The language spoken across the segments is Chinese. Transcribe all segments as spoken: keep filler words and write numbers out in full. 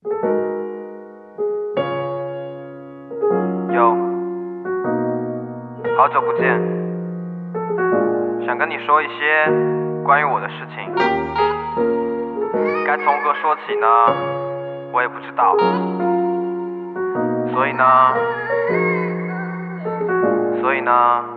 哟，好久不见，想跟你说一些关于我的事情，该从何说起呢？我也不知道，所以呢，所以呢，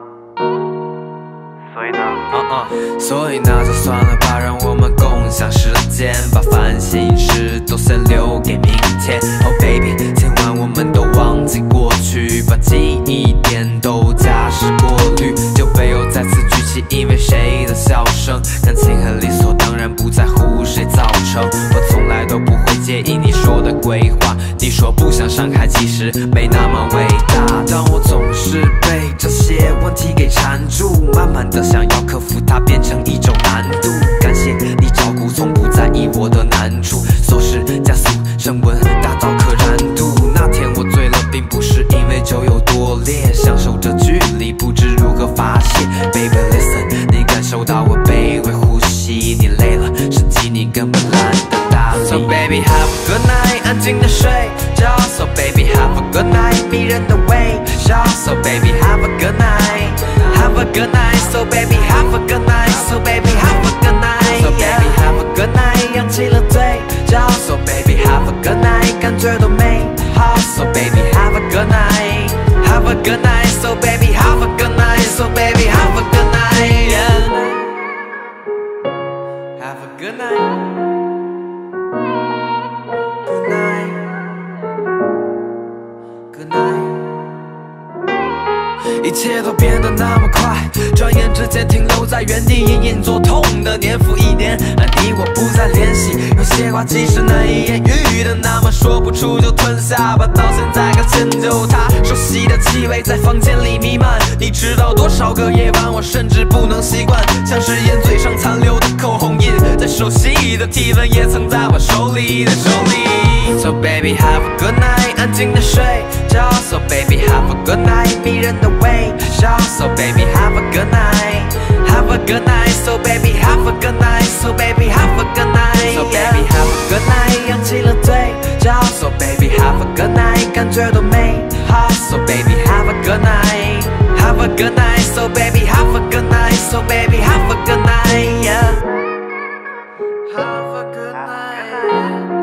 所以呢， uh uh. 所以那就算了吧，让我们共享时间，把烦心事都先留给明天。Oh baby， 今晚我们都忘记过去，把记忆点都加湿过滤，酒杯又再次举起，因为谁的笑声，感情很理所当然，不在乎谁造成。我从来都不会介意你说的鬼话，你说不想伤害，其实没那么伟大，但我总是被这些问题给缠住，慢慢的想要克服它，变成一种难度。感谢你照顾，从不在意我的难处，琐事加速升温，达到可燃度。那天我醉了，并不是因为酒有多烈，享受着距离，不知如何发泄。Baby listen， 你感受到我卑微呼吸，你累了，实际你根本懒得搭理。So baby have a good night， 安静的睡觉。So baby have a good night， 迷人的微笑。So baby have a good night，have a good night。So baby have a good night，So baby have a good night，So baby have a good night， 扬起了嘴角。So baby have a good night， 感觉多美好。So baby have a good night，have a good night。So baby have a good night，So baby have a good night，yeah。Have a good night，good night，good night。一切都变得那么快，转眼之间停留在原地，隐隐作痛的年复一年，而你我不再联系。有些话其实难以言喻的，那么说不出就吞下吧。到现在刚迁就它，熟悉的气味在房间里弥漫。你知道多少个夜晚，我甚至不能习惯，像是烟嘴上残留的口红印，再熟悉的体温也曾在我手里的手里。So baby have a good night， 安静的睡觉。So baby have a good night， 迷人的微笑。So baby have a good night，have a good night。So baby have a good night，So baby have a good night，So baby have a good night， 扬起了嘴角。So baby have a good night， 感觉多美好。So baby have a good night，have a good night。So baby have a good night，So baby have a good night，yeah。Have a good night。